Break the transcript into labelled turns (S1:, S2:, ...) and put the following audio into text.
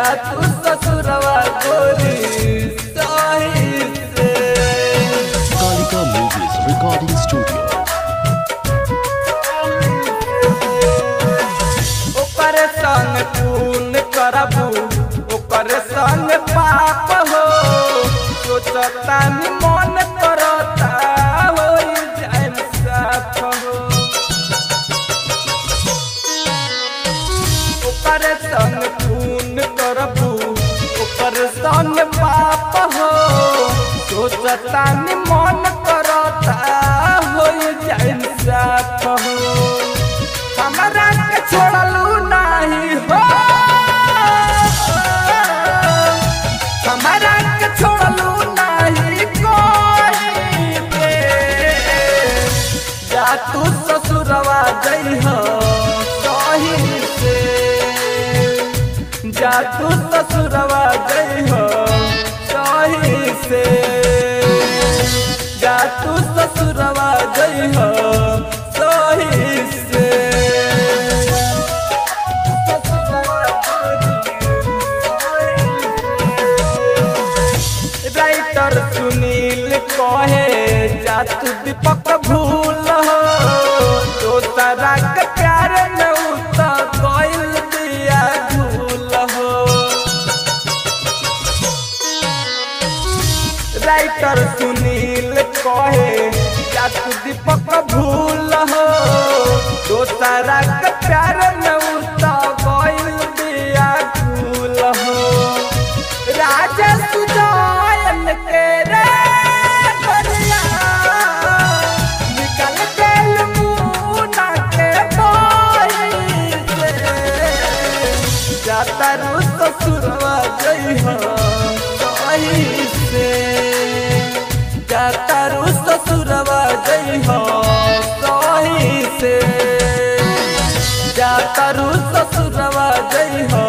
S1: तू ससुरवा गोरी सही से।
S2: Kalika Movies Recording Studio।
S1: ओकर संग खून करबू ओकर संग पाप हो, सोचता नि मन करता हो जाए साफ हो। ओकर संग खून करबू ओकर संग पाप हो, सोचता नि मन करता हो जाए साफ हो। हमरा के छोड़लू नहीं हो, हमरा के छोड़लू नहीं कोई के। जा तू ससुरवा जइह सही से, जा तू ससुरवा जइह सही से, जा तू ससुरवा जइह सही से। राइटर सुनील कहे जा तू दीपक भूल हो, दोसरा के प्यार में उतर गइल दिया झूल हो। राइटर सुनील कहे जा तू दीपक भूल हो, दोसरा के प्यार में उतर गइल दिया झूल हो। राजेश सुजान के रे बरिया निकल गइल मुना के बाई से। जाता रू ससुरवा जइह सही से, जाता रू ससुरवा जइह सही से, जाता रू ससुरवा जइह